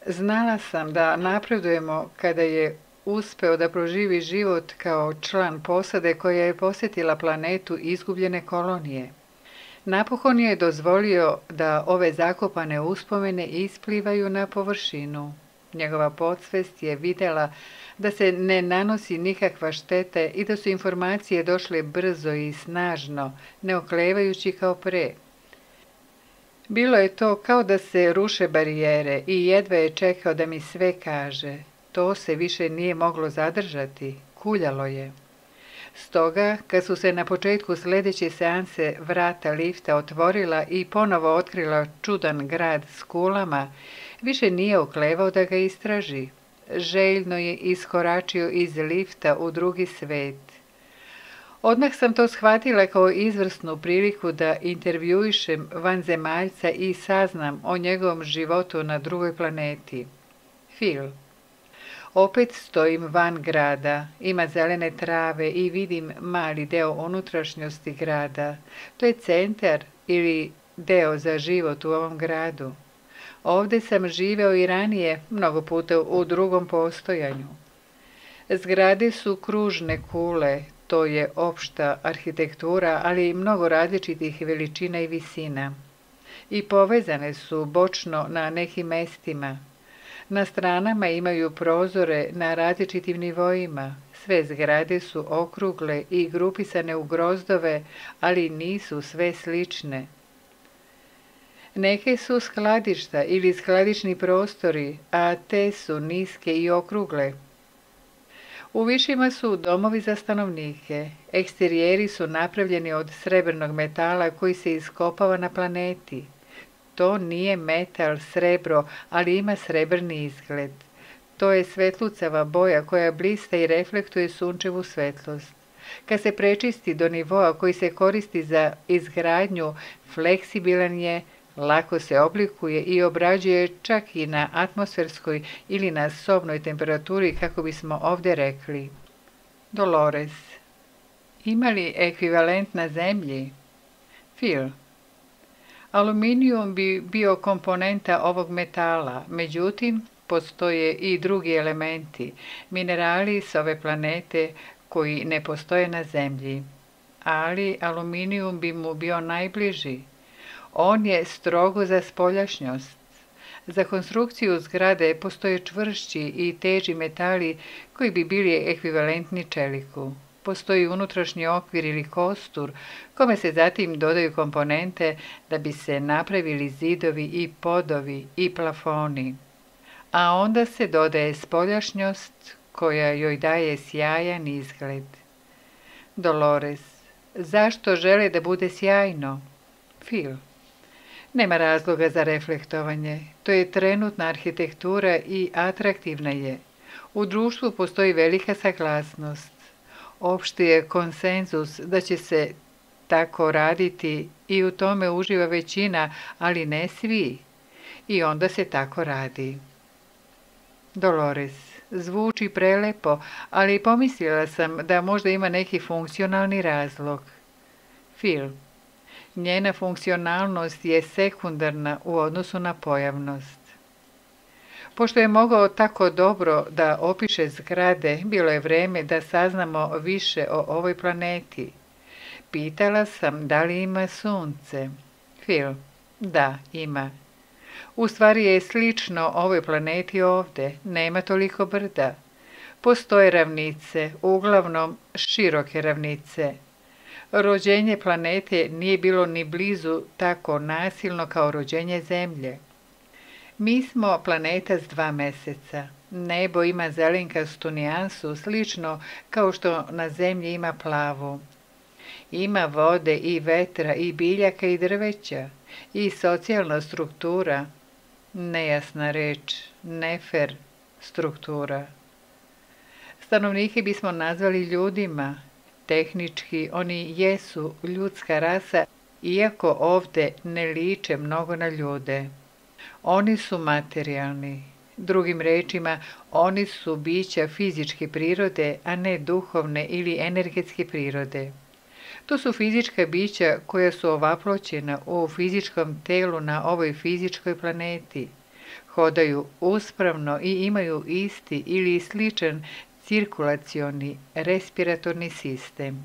Znala sam da napredujemo kada je uspeo da proživi život kao član posade koja je posjetila planetu izgubljene kolonije. Napokon je dozvolio da ove zakopane uspomene isplivaju na površinu. Njegova podsvest je vidjela da se ne nanosi nikakva šteta i da su informacije došle brzo i snažno, ne oklevajući kao pre. Bilo je to kao da se ruše barijere i jedva je čekao da mi sve kaže. To se više nije moglo zadržati, kuljalo je. Stoga, kad su se na početku sljedeće seanse vrata lifta otvorila i ponovo otkrila čudan grad s kulama, više nije oklevao da ga istraži. Željno je iskoračio iz lifta u drugi svet. Odmah sam to shvatila kao izvrsnu priliku da intervjuišem vanzemaljca i saznam o njegovom životu na drugoj planeti. Phil. Opet stojim van grada, ima zelene trave i vidim mali deo unutrašnjosti grada. To je centar ili deo za život u ovom gradu. Ovdje sam živeo i ranije, mnogo puta u drugom postojanju. Zgrade su kružne kule, to je opšta arhitektura, ali i mnogo različitih veličina i visina. I povezane su bočno na nekim mestima. Na stranama imaju prozore na različitim nivoima. Sve zgrade su okrugle i grupisane u grozdove, ali nisu sve slične. Neke su skladišta ili skladišni prostori, a te su niske i okrugle. U višima su domovi za stanovnike. Eksterijeri su napravljeni od srebrnog metala koji se iskopava na planeti. To nije metal, srebro, ali ima srebrni izgled. To je svetlucava boja koja blista i reflektuje sunčevu svetlost. Kad se prečisti do nivoa koji se koristi za izgradnju, fleksibilan je, lako se oblikuje i obrađuje čak i na atmosferskoj ili na sobnoj temperaturi, kako bismo ovdje rekli. Dolores. Ima li ekvivalent na zemlji? Phil. Aluminijum bi bio komponenta ovog metala, međutim, postoje i drugi elementi, minerali s ove planete koji ne postoje na zemlji. Ali aluminijum bi mu bio najbliži. On je strogo za spoljašnjost. Za konstrukciju zgrade postoje čvršći i teži metali koji bi bili ekvivalentni čeliku. Postoji unutrašnji okvir ili kostur, kome se zatim dodaju komponente da bi se napravili zidovi i podovi i plafoni. A onda se dodaje spoljašnjost koja joj daje sjajan izgled. Dolores. Zašto žele da bude sjajno? Phil. Nema razloga za reflektovanje. To je trenutna arhitektura i atraktivna je. U društvu postoji velika saglasnost. Opšti je konsenzus da će se tako raditi i u tome uživa većina, ali ne svi. I onda se tako radi. Dolores. Zvuči prelepo, ali pomislila sam da možda ima neki funkcionalni razlog. Phil. Njena funkcionalnost je sekundarna u odnosu na pojavnost. Pošto je mogao tako dobro da opiše zgrade, bilo je vreme da saznamo više o ovoj planeti. Pitala sam da li ima sunce. Phil. Da, ima. U stvari je slično ovoj planeti ovdje, nema toliko brda. Postoje ravnice, uglavnom široke ravnice. Rođenje planete nije bilo ni blizu tako nasilno kao rođenje Zemlje. Mi smo planeta s 2 meseca. Nebo ima zelenkastu nijansu, slično kao što na Zemlji ima plavu. Ima vode i vetra i biljaka i drveća i socijalna struktura, nejasna reč, nefer struktura. Stanovnike bismo nazvali ljudima. Tehnički oni jesu ljudska rasa, iako ovdje ne liče mnogo na ljude. Oni su materijalni. Drugim rečima, oni su bića fizičke prirode, a ne duhovne ili energetske prirode. To su fizička bića koja su ovaploćena u fizičkom telu na ovoj fizičkoj planeti. hodaju uspravno i imaju isti ili sličan cirkulacioni respiratorni sistem.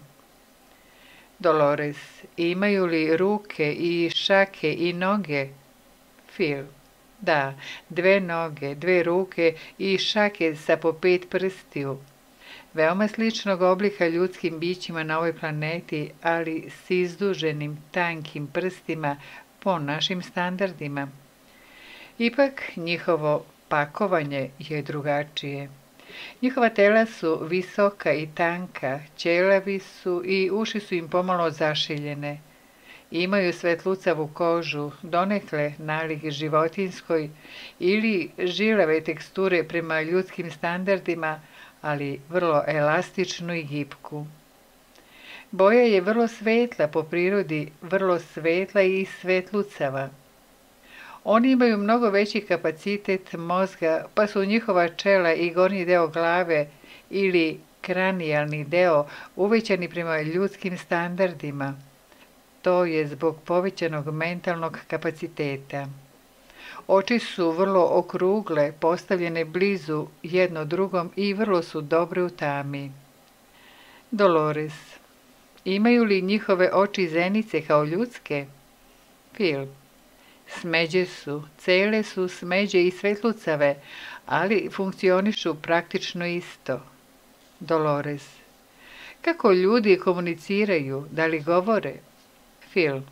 Dolores, imaju li ruke i šake i noge? Phil, da, 2 noge, 2 ruke i šake sa po 5 prstiju. Veoma sličnog oblika ljudskim bićima na ovoj planeti, ali s izduženim, tankim prstima po našim standardima. Ipak, njihovo pakovanje je drugačije. Njihova tela su visoka i tanka, ćelavi su i uši su im pomalo zašiljene. Imaju svetlucavu kožu, donekle nalik životinskoj ili žilave teksture prema ljudskim standardima, ali vrlo elastičnu i gipku. Boja je vrlo svetla po prirodi, vrlo svetla i svetlucava. Oni imaju mnogo veći kapacitet mozga, pa su njihova čela i gornji deo glave ili kranijalni deo uvećani prema ljudskim standardima. To je zbog povećanog mentalnog kapaciteta. Oči su vrlo okrugle, postavljene blizu jedno drugom i vrlo su dobre u tami. Dolores, imaju li njihove oči zenice kao ljudske? Phil, smeđe su, cele su smeđe i svetlucave, ali funkcionišu praktično isto. Dolores, kako ljudi komuniciraju, da li govore? Phil,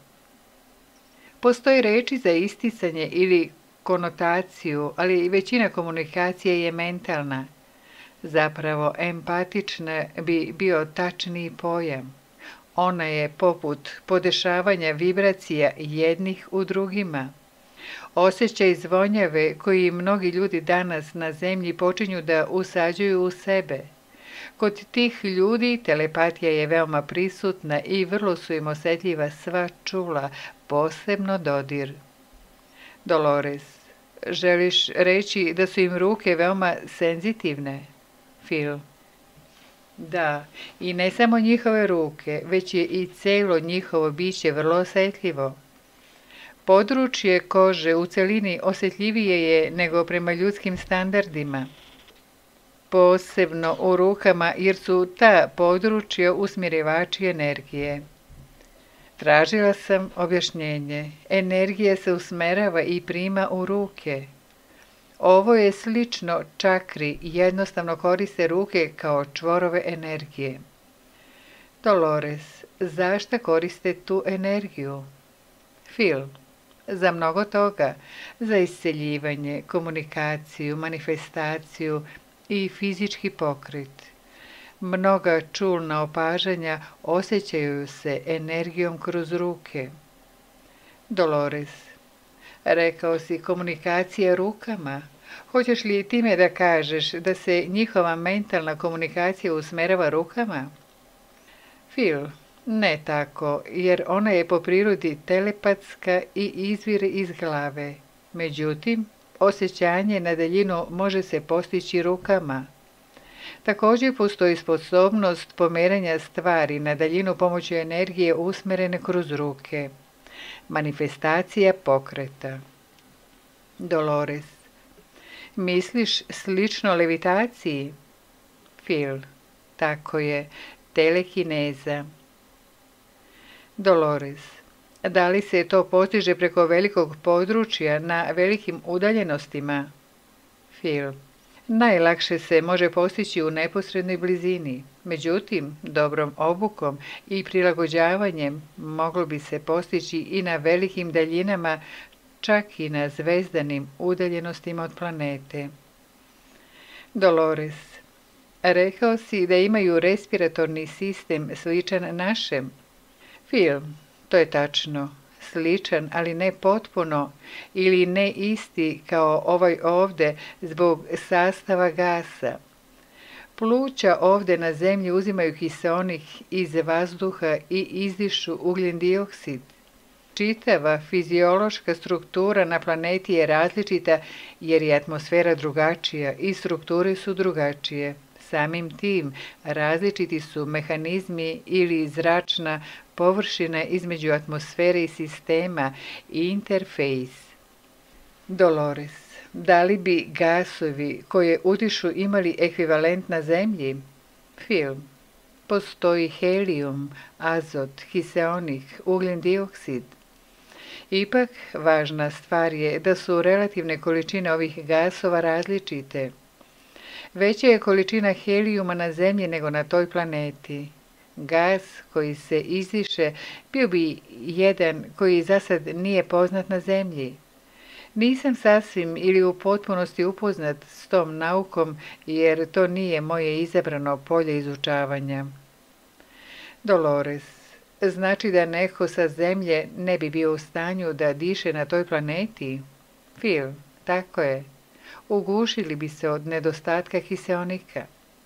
postoji reči za isticanje ili konotaciju, ali većina komunikacije je mentalna. Zapravo, empatična bi bio tačniji pojam. Ona je poput podešavanja vibracija jednih u drugima. Osjećaj zvonjave koji mnogi ljudi danas na zemlji počinju da usađuju u sebe. Kod tih ljudi telepatija je veoma prisutna i vrlo su im osjetljiva sva čula, posebno dodir. Dolores, želiš reći da su im ruke veoma senzitivne? Phil, da, i ne samo njihove ruke, već je i celo njihovo biće vrlo osjetljivo. Područje kože u celini osjetljivije je nego prema ljudskim standardima. Posebno u rukama, jer su ta područja usmjerivači energije. Tražila sam objašnjenje. Energija se usmerava i prima u ruke. Ovo je slično čakri, jednostavno koriste ruke kao čvorove energije. Dolores, zašto koriste tu energiju? Phil, za mnogo toga, za isceljivanje, komunikaciju, manifestaciju i fizički pokret. Mnoga čulna opažanja osjećaju se energijom kroz ruke. Dolores, rekao si komunikacija rukama. Hoćeš li time da kažeš da se njihova mentalna komunikacija usmerava rukama? Phil, ne tako, jer ona je po prirodi telepatska i izvire iz glave. Međutim, osjećanje na daljinu može se postići rukama. Također postoji sposobnost pomeranja stvari na daljinu pomoću energije usmerene kroz ruke. Manifestacija pokreta. Dolores, misliš slično levitaciji? Phil, tako je, telekineza. Dolores, da li se to postiže preko velikog područja na velikim udaljenostima? Phil, najlakše se može postići u neposrednoj blizini. Međutim, dobrom obukom i prilagođavanjem moglo bi se postići i na velikim daljinama, čak i na zvezdanim udaljenostima od planete. Dolores, rekao si da imaju respiratorni sistem sličan našem. Phil, to je tačno. Sličan, ali ne potpuno ili ne isti kao ovaj ovde zbog sastava gasa. Pluća ovde na zemlji uzimaju kiseonik iz vazduha i izdišu ugljen dioksid. Čitava fiziološka struktura na planeti je različita jer je atmosfera drugačija i strukture su drugačije. Samim tim različiti su mehanizmi ili zračna površina između atmosfere i sistema i interfejs. Dolores, Da li bi gasovi koje udišu imali ekvivalent na zemlji? Phil. Postoji helijum, azot, kiseonik, ugljen dioksid. Ipak, važna stvar je da su relativne količine ovih gasova različite. Veća je količina helijuma na zemlji nego na toj planeti. Gas koji se izdiše bio bi jedan koji za sad nije poznat na zemlji. Nisam sasvim ili u potpunosti upoznat s tom naukom, jer to nije moje izabrano polje izučavanja. Dolores. Znači da neko sa zemlje ne bi bio u stanju da diše na toj planeti? Phil. Tako je. Ugušili bi se od nedostatka kiseonika.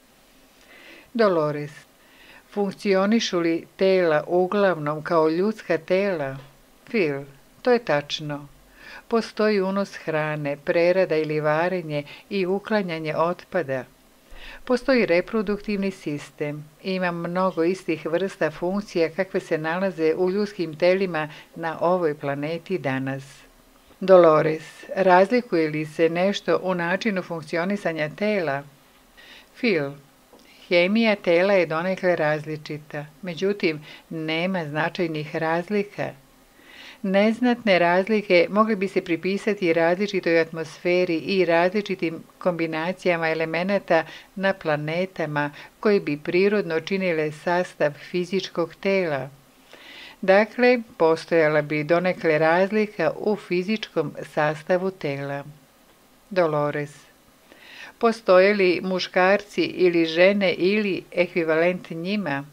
Dolores. Funkcionišu li tela uglavnom kao ljudska tela? Phil. To je tačno. Postoji unos hrane, prerada ili varenje i uklanjanje otpada. Postoji reproduktivni sistem. Ima mnogo istih vrsta funkcija kakve se nalaze u ljudskim telima na ovoj planeti danas. Dolores, razlikuje li se nešto u načinu funkcionisanja tela? Phil. Hemija tela je donekle različita, međutim, nema značajnih razlika. Neznatne razlike mogli bi se pripisati različitoj atmosferi i različitim kombinacijama elemenata na planetama koji bi prirodno činile sastav fizičkog tela. Dakle, postojala bi donekle razlika u fizičkom sastavu tela. Dolores. Postoje li muškarci ili žene ili ekvivalent njima?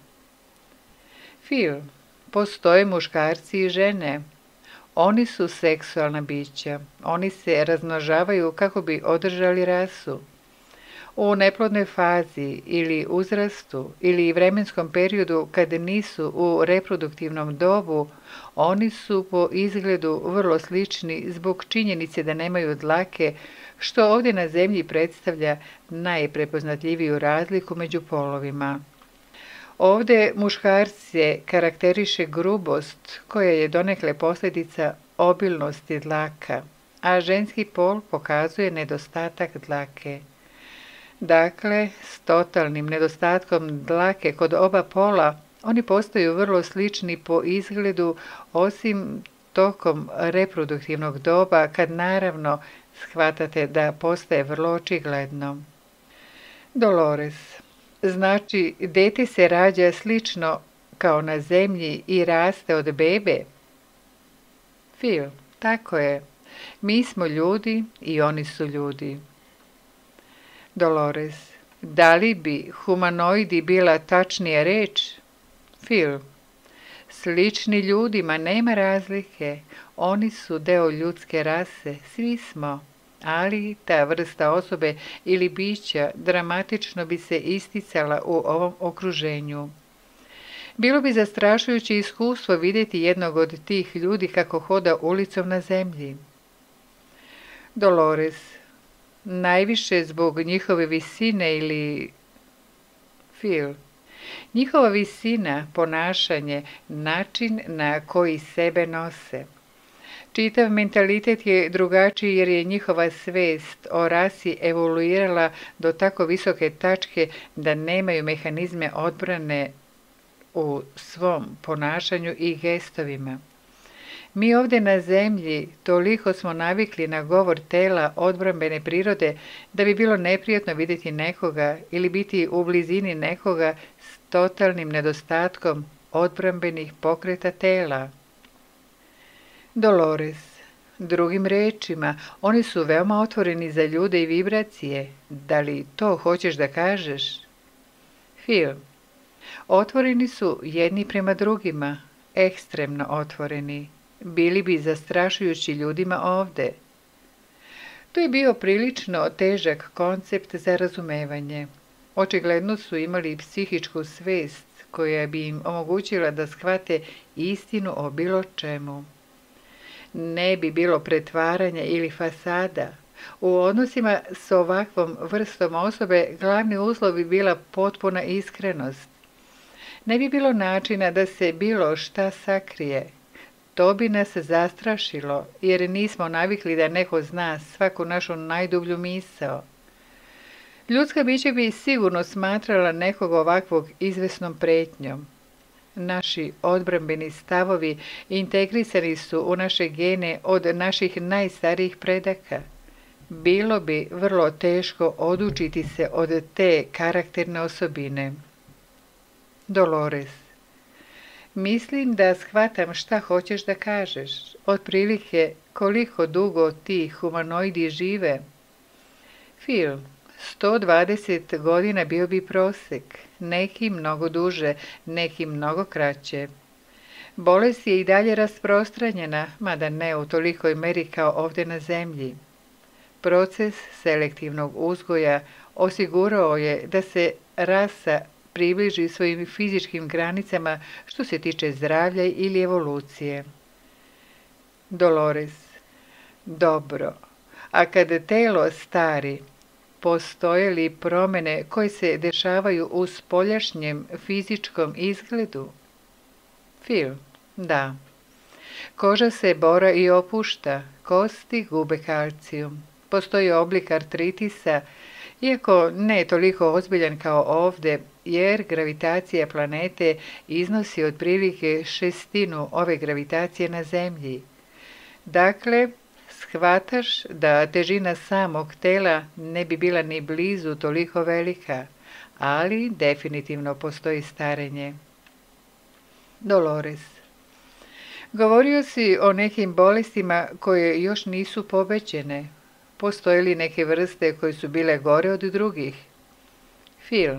Phil. Postoje muškarci i žene. Oni su seksualna bića. Oni se razmnožavaju kako bi održali rasu. U neplodnoj fazi ili uzrastu ili vremenskom periodu kad nisu u reproduktivnom dobu, oni su po izgledu vrlo slični zbog činjenice da nemaju dlake, što ovdje na zemlji predstavlja najprepoznatljiviju razliku među polovima. Ovdje muškarce karakteriše grubost, koja je donekle posljedica obilnosti dlaka, a ženski pol pokazuje nedostatak dlake. Dakle, s totalnim nedostatkom dlake kod oba pola, oni postaju vrlo slični po izgledu, osim tokom reproduktivnog doba, kad naravno shvatate da postaje vrlo očigledno. Dolores. Znači, dete se rađa slično kao na zemlji i raste od bebe? Phil. Tako je. Mi smo ljudi i oni su ljudi. Dolores. Da li bi humanoidi bila tačnija reč? Phil. Slični ljudima, nema razlike. Oni su deo ljudske rase, svi smo. Ali ta vrsta osobe ili bića dramatično bi se isticala u ovom okruženju. Bilo bi zastrašujuće iskustvo vidjeti jednog od tih ljudi kako hoda ulicom na zemlji. Dolores. Najviše zbog njihove visine ili... Phil. Njihova visina, ponašanje, način na koji sebe nose. Čitav mentalitet je drugačiji jer je njihova svest o rasi evoluirala do tako visoke tačke da nemaju mehanizme odbrane u svom ponašanju i gestovima. Mi ovdje na zemlji toliko smo navikli na govor tela odbrambene prirode da bi bilo neprijatno vidjeti nekoga ili biti u blizini nekoga s totalnim nedostatkom odbrambenih pokreta tela. Dolores. Drugim rečima, oni su veoma otvoreni za ljude i vibracije. Da li to hoćeš da kažeš? Phil. Otvoreni su jedni prema drugima, ekstremno otvoreni. Bili bi zastrašujući ljudima ovde. To je bio prilično težak koncept za razumevanje. Očigledno su imali psihičku svest koja bi im omogućila da shvate istinu o bilo čemu. Ne bi bilo pretvaranja ili fasada. U odnosima s ovakvom vrstom osobe glavni uslov bi bila potpuna iskrenost. Ne bi bilo načina da se bilo šta sakrije. to bi nas zastrašilo, jer nismo navikli da neko zna svaku našu najdublju misao. Ljudska bića bi sigurno smatrala nekog ovakvog izvesnom pretnjom. Naši odbrambeni stavovi integrisani su u naše gene od naših najstarijih predaka. Bilo bi vrlo teško odučiti se od te karakterne osobine. Dolores. Mislim da shvatam šta hoćeš da kažeš. Otprilike koliko dugo ti humanoidi žive? Phil. 120 godina bio bi prosek, neki mnogo duže, neki mnogo kraće. Bolest je i dalje rasprostranjena, mada ne u tolikoj meri kao ovdje na zemlji. Proces selektivnog uzgoja osigurao je da se rasa približi svojim fizičkim granicama što se tiče zdravlja ili evolucije. Dolores. Dobro, a kad telo stari, postoje li promjene koje se dešavaju u spoljašnjem fizičkom izgledu? Phil. Da. Koža se bora i opušta, kosti gube kalcijum. Postoji oblik artritisa, iako ne toliko ozbiljan kao ovdje, jer gravitacija planete iznosi otprilike 1/6 ove gravitacije na Zemlji. Dakle, shvataš da težina samog tela ne bi bila ni blizu toliko velika, ali definitivno postoji starenje. Dolores. Govorio si o nekim bolestima koje još nisu pobeđene. Postoje li neke vrste koje su bile gore od drugih? Phil.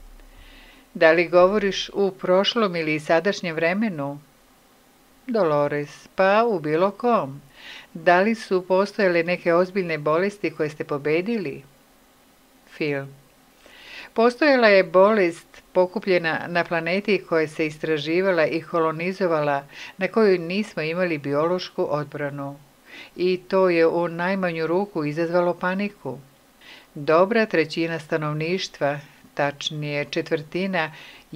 Da li govoriš u prošlom ili sadašnjem vremenu? Dolores. Pa u bilo kom. Da li su postojale neke ozbiljne bolesti koje ste pobedili? Phil. Postojala je bolest pokupljena na planeti koja se istraživala i kolonizovala, na kojoj nismo imali biološku odbranu. I to je u najmanju ruku izazvalo paniku. Dobra trećina stanovništva, tačnije četvrtina,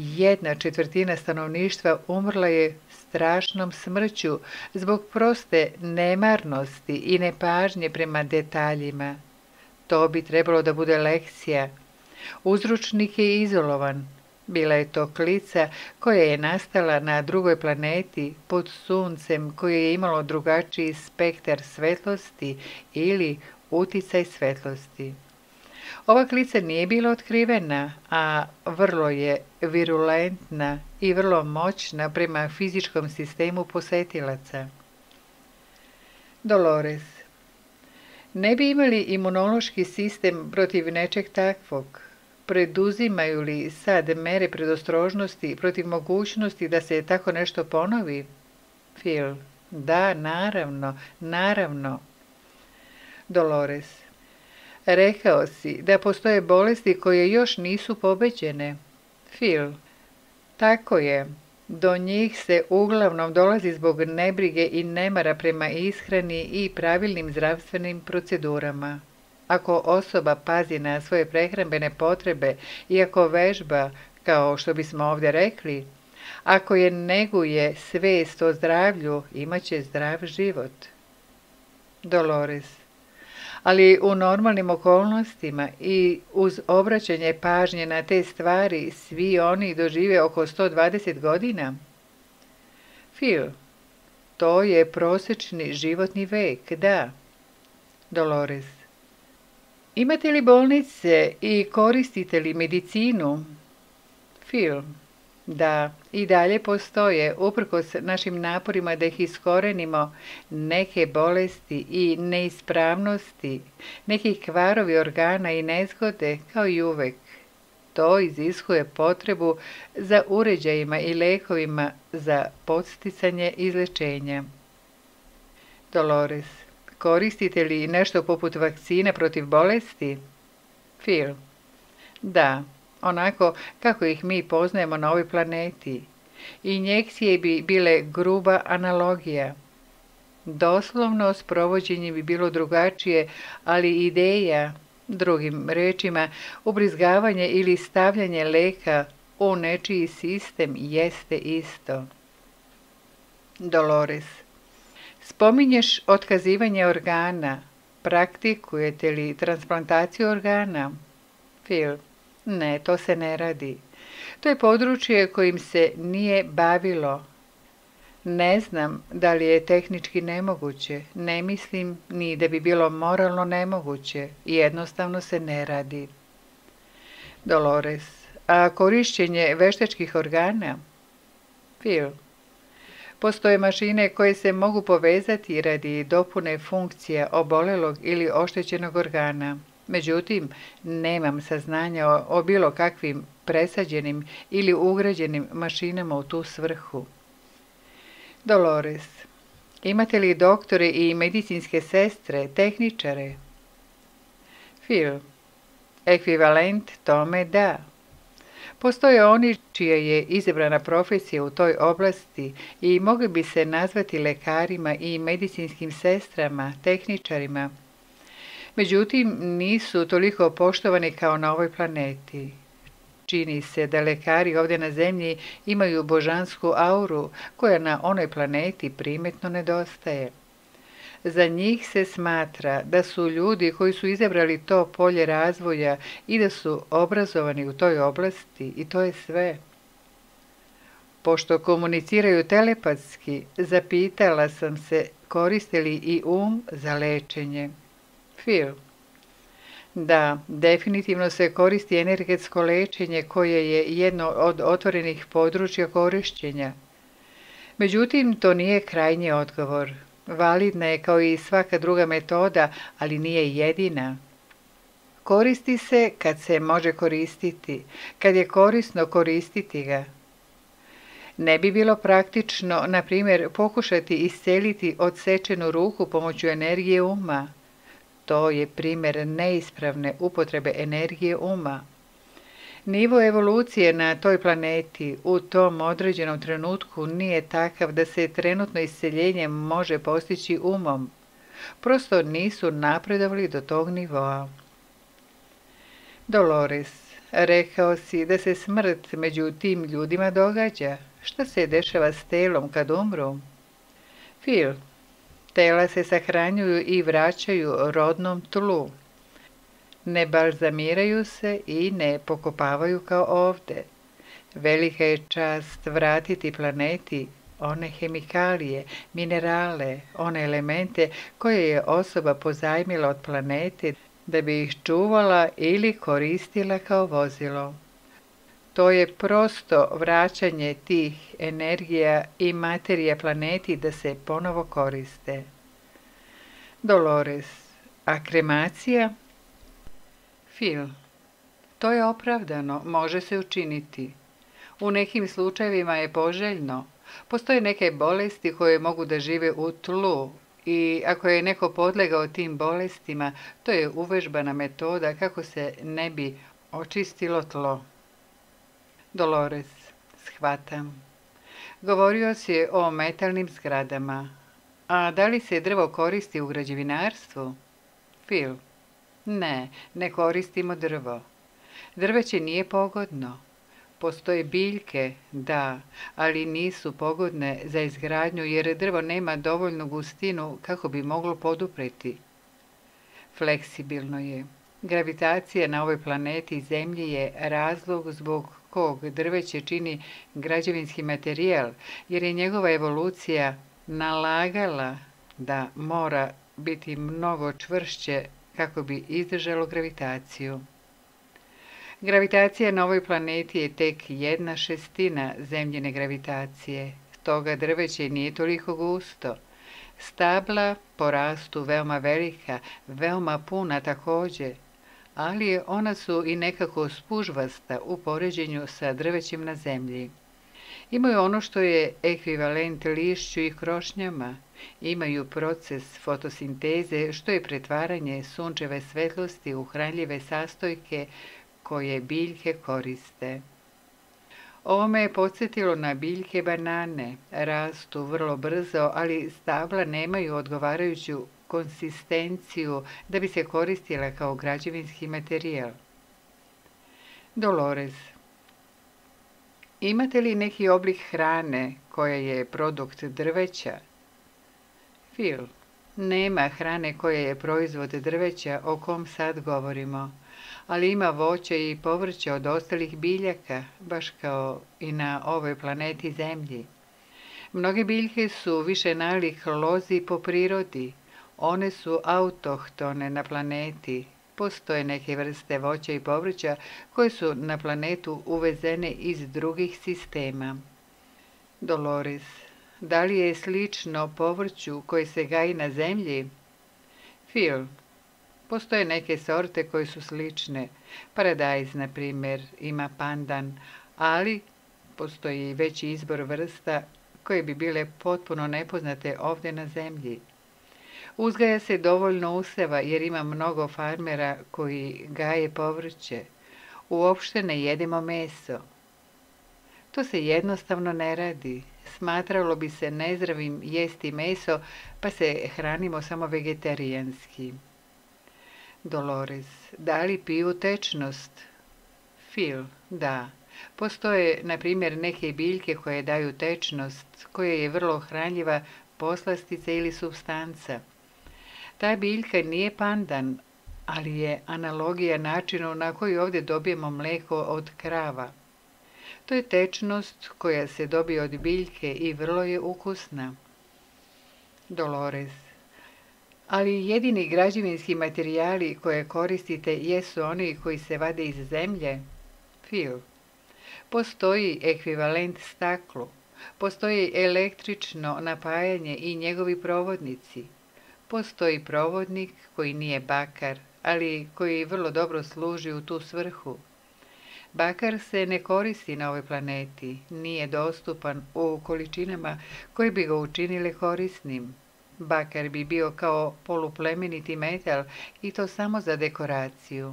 1/4 stanovništva umrla je strašnom smrću zbog proste nemarnosti i nepažnje prema detaljima. To bi trebalo da bude lekcija. Uzročnik je izolovan. Bila je to klica koja je nastala na drugoj planeti pod suncem koje je imalo drugačiji spektar svetlosti ili uticaj svetlosti. Ova klica nije bila otkrivena, a vrlo je virulentna i vrlo moćna prema fizičkom sistemu posetilaca. Dolores. Ne bi imali imunološki sistem protiv nečeg takvog. Preduzimaju li sad mere predostrožnosti protiv mogućnosti da se tako nešto ponovi? Phil. Da, naravno. Dolores. Rekao si da postoje bolesti koje još nisu pobeđene. Phil. Tako je. Do njih se uglavnom dolazi zbog nebrige i nemara prema ishrani i pravilnim zdravstvenim procedurama. Ako osoba pazi na svoje prehrambene potrebe i ako vežba, kao što bismo ovdje rekli, ako je neguje svest o zdravlju, imaće zdrav život. Dolores. Ali u normalnim okolnostima i uz obraćanje pažnje na te stvari svi oni dožive oko 120 godina. Phil. To je prosječni životni vek, da. Dolores. Imate li bolnice i koristite li medicinu? Phil. Da, i dalje postoje, uprkos našim naporima da ih iskorenimo, neke bolesti i neispravnosti, neki kvarovi organa i nezgode, kao i uvek. To iziskuje potrebu za uređajima i lekovima za podsticanje izlečenja. Dolores. Koristite li nešto poput vakcine protiv bolesti? Phil. Da, onako kako ih mi poznajemo na ovoj planeti. Injekcije bi bile gruba analogija. Doslovno sprovođenje bi bilo drugačije, ali ideja, drugim rečima, ubrizgavanje ili stavljanje leka u nečiji sistem jeste isto. Dolores. Spominješ otkazivanje organa. Praktikujete li transplantaciju organa? Phil. Ne, to se ne radi. To je područje kojim se nije bavilo. Ne znam da li je tehnički nemoguće. Ne mislim ni da bi bilo moralno nemoguće. Jednostavno se ne radi. Dolores. A korišćenje veštačkih organa? Phil. Postoje mašine koje se mogu povezati radi dopune funkcija obolelog ili oštećenog organa. Međutim, nemam saznanja o bilo kakvim presađenim ili ugrađenim mašinama u tu svrhu. Dolores. Imate li doktore i medicinske sestre, tehničare? Phil. Ekvivalent tome da. Postoje oni čija je izabrana profesija u toj oblasti i mogli bi se nazvati lekarima i medicinskim sestrama, tehničarima. Međutim, nisu toliko poštovani kao na ovoj planeti. Čini se da lekari ovdje na zemlji imaju božansku auru koja na onoj planeti primetno nedostaje. Za njih se smatra da su ljudi koji su izabrali to polje razvoja i da su obrazovani u toj oblasti i to je sve. Pošto komuniciraju telepatski, zapitala sam se koriste li i za lečenje. Phil. Da, definitivno se koristi energetsko lečenje koje je jedno od otvorenih područja korišćenja. Međutim, to nije krajnji odgovor. Validna je kao i svaka druga metoda, ali nije jedina. Koristi se kad se može koristiti, kad je korisno koristiti ga. Ne bi bilo praktično, na primjer, pokušati isceliti odsečenu ruku pomoću energije uma. To je primjer neispravne upotrebe energije uma. Nivo evolucije na toj planeti u tom određenom trenutku nije takav da se trenutno isceljenje može postići umom. Prosto nisu napredovali do tog nivoa. Dolores, rekao si da se smrt među tim ljudima događa. Šta se dešava s telom kad umru? Phil, tela se sahranjuju i vraćaju rodnom tlu. Ne balzamiraju se i ne pokopavaju kao ovde. Velika je čast vratiti planeti one hemikalije, minerale, one elemente koje je osoba pozajmila od planete da bi ih čuvala ili koristila kao vozilo. To je prosto vraćanje tih energija i materija planeti da se ponovo koriste. Dolores, a kremacija? Phil, to je opravdano, može se učiniti. U nekim slučajevima je poželjno. Postoje neke bolesti koje mogu da žive u tlu i ako je neko podlegao tim bolestima, to je uvežbana metoda kako se ne bi očistilo tlo. Dolores, shvatam. Govorio si o metalnim zgradama. A da li se drvo koristi u građevinarstvu? Phil, ne koristimo drvo. Drveće nije pogodno. Postoje biljke, da, ali nisu pogodne za izgradnju jer drvo nema dovoljnu gustinu kako bi moglo podupreti. Fleksibilno je. Gravitacija na ovoj planeti Zemlji je razlog zbog kog drveće čini građevinski materijal, jer je njegova evolucija nalagala da mora biti mnogo čvršće kako bi izdržalo gravitaciju. Gravitacija na ovoj planeti je tek 1/6 zemljine gravitacije, stoga drveće nije toliko gusto. Stabla po rastu veoma velika, veoma puna također, ali ona su i nekako spužvasta u poređenju sa drvećem na zemlji. Imaju ono što je ekvivalent lišću i krošnjama, imaju proces fotosinteze što je pretvaranje sunčeve svetlosti u hranljive sastojke koje biljke koriste. Ovo me je podsjetilo na biljke banane, rastu vrlo brzo, ali stabla nemaju odgovarajuću konsistenciju da bi se koristila kao građevinski materijal. Dolores, imate li neki oblik hrane koja je produkt drveća? Phil. Nema hrane koja je proizvod drveća o kom sad govorimo, ali ima voće i povrće od ostalih biljaka, baš kao i na ovoj planeti Zemlji. Mnoge biljke su više nalik lozi po prirodi. One su autohtone na planeti. Postoje neke vrste voća i povrća koje su na planetu uvezene iz drugih sistema. Dolores. Da li je slično povrću koje se gaji na zemlji? Phil. Postoje neke sorte koje su slične. Paradajz, na primjer, ima pandan, ali postoji veći izbor vrsta koje bi bile potpuno nepoznate ovdje na zemlji. Uzgaja se dovoljno useva jer ima mnogo farmera koji gaje povrće. Uopšte ne jedemo meso. To se jednostavno ne radi. Smatralo bi se nezdravim jesti meso, pa se hranimo samo vegetarijanski. Dolores. Da li piju tečnost? Phil. Da. Postoje, na primjer, neke biljke koje daju tečnost, koja je vrlo hranljiva poslastica ili supstanca. Ta biljka nije pandan, ali je analogija načinu na koji ovdje dobijemo mlijeko od krava. To je tečnost koja se dobije od biljke i vrlo je ukusna. Dolores. Ali jedini građevinski materijali koje koristite jesu oni koji se vade iz zemlje? Phil. Postoji ekvivalent staklu. Postoji električno napajanje i njegovi provodnici. Postoji provodnik koji nije bakar, ali koji vrlo dobro služi u tu svrhu. Bakar se ne koristi na ovoj planeti, nije dostupan u količinama koje bi ga učinile korisnim. Bakar bi bio kao poluplemeniti metal i to samo za dekoraciju.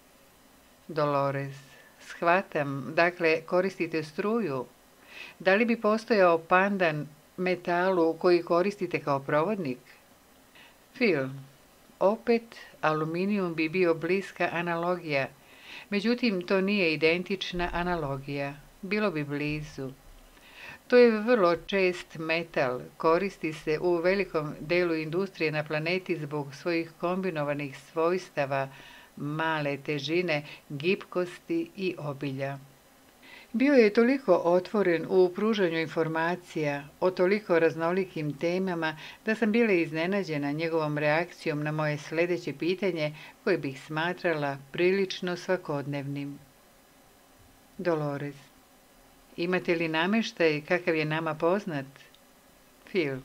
Dolores. Shvatam, dakle koristite struju. Da li bi postojao pandan metalu koji koristite kao provodnik? Phil. Opet, aluminijum bi bio bliska analogija. Međutim, to nije identična analogija. Bilo bi blizu. To je vrlo čest metal. Koristi se u velikom delu industrije na planeti zbog svojih kombinovanih svojstava, male težine, gibkosti i obilja. Bio je toliko otvoren u pružanju informacija o toliko raznolikim temama da sam bila iznenađena njegovom reakcijom na moje sljedeće pitanje koje bih smatrala prilično svakodnevnim. Dolores. Imate li namještaj kakav je nama poznat? Phil.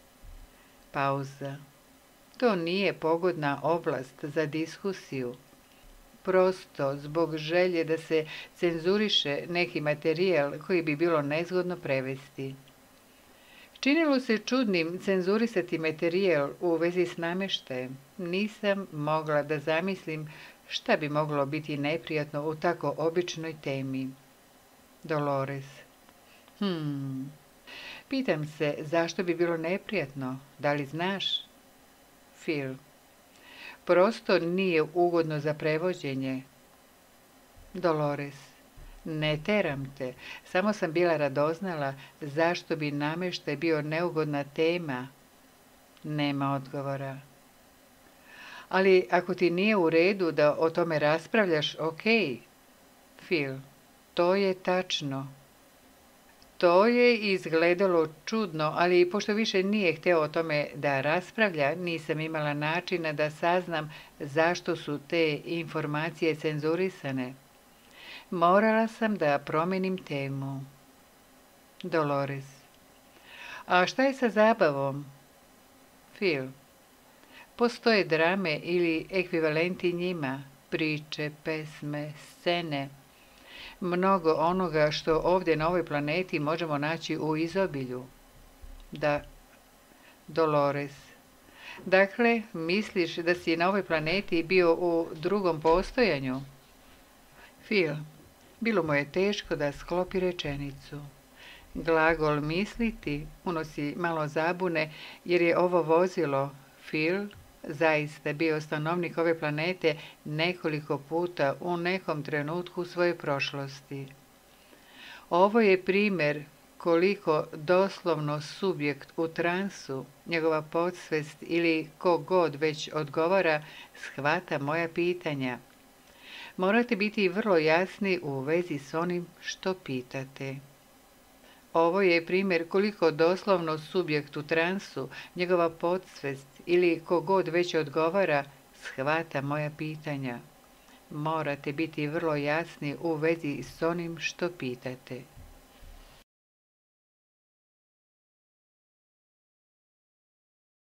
Pauza. To nije pogodna oblast za diskusiju. Prosto zbog želje da se cenzuriše neki materijal koji bi bilo nezgodno prevesti. Činilo se čudnim cenzurisati materijal u vezi s namještajem. Nisam mogla da zamislim šta bi moglo biti neprijatno u tako običnoj temi. Dolores. Pitam se zašto bi bilo neprijatno, da li znaš? Phil. Prosto nije ugodno za prevođenje. Dolores. Ne teram te, samo sam bila radoznala zašto bi namještaj bio neugodna tema. Nema odgovora. Ali ako ti nije u redu da o tome raspravljaš, okej. Phil. To je tačno. To je izgledalo čudno, ali pošto više nije hteo o tome da raspravlja, nisam imala načina da saznam zašto su te informacije cenzurisane. Morala sam da promenim temu. Dolores. A šta je sa zabavom? Phil. Postoje drame ili ekvivalenti njima, priče, pesme, scene. Mnogo onoga što ovdje na ovoj planeti možemo naći u izobilju. Da. Dolores. Dakle, misliš da si na ovoj planeti bio u drugom postojanju? Phil. Bilo mu je teško da sklopi rečenicu. Glagol misliti unosi malo zabune jer je ovo vozilo, Phil, zaista bio stanovnik ove planete nekoliko puta u nekom trenutku svoje prošlosti. Ovo je primjer koliko doslovno subjekt u transu, njegova podsvest ili ko god već odgovara, shvata moja pitanja. Morate biti vrlo jasni u vezi s onim što pitate. Ovo je primjer koliko doslovno subjekt u transu, njegova podsvest ili ko god već odgovara, shvata moja pitanja. Morate biti vrlo jasni u vezi s onim što pitate.